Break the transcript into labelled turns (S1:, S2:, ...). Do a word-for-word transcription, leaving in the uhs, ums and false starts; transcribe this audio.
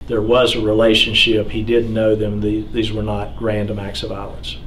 S1: there was a relationship. He did know them. The, these were not random acts of violence.